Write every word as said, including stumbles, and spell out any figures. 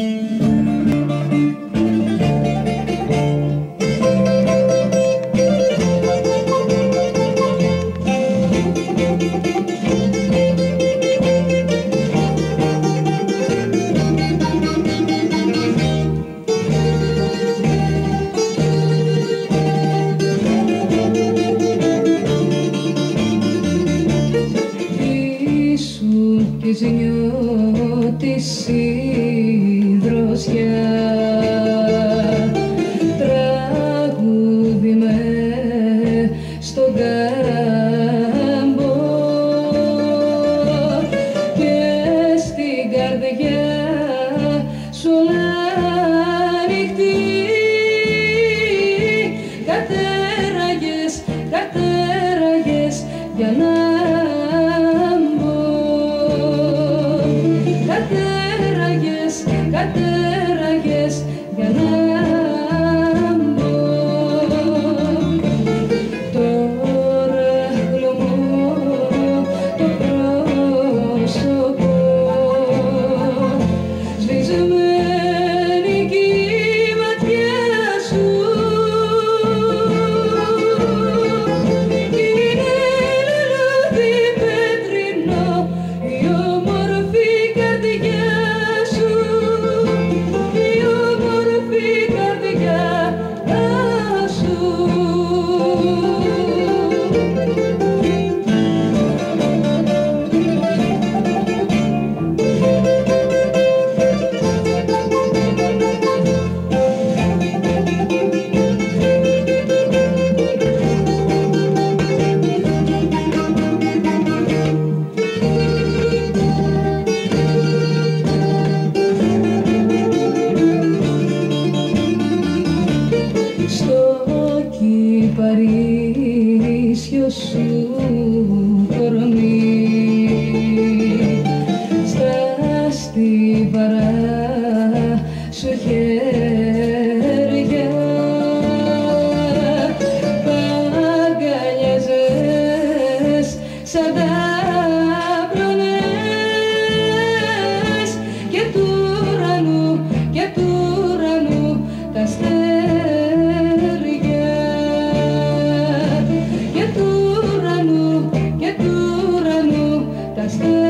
Της νιώτης η δροσιά τραγούδι με στον κάμπο και στην καρδιά σου ανοιχτή κατέραγες, κατέραγες για να κατέραγες, κατέραγες για να μπω. Τώρα χλωμώ το πρόσωπο, σβησμένη κι η ματιά σου είναι λουλούδι πέτρινο η όμορφη καρδιά σου, η όμορφη καρδιά σου. Στο κυπαρίσιο σου κορμί, στα στιβαρά σου χέρια παγκαλιάζες σαν ταμπρονές και του ουρανού, και του ουρανού τα αστέρια και του ουρανού, και του ουρανού τα αστέρια.